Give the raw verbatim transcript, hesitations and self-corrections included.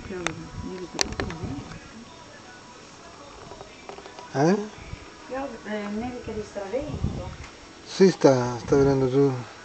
Eh? Piove, eh, nevica di stravento. Sì, sta, sta venendo giù.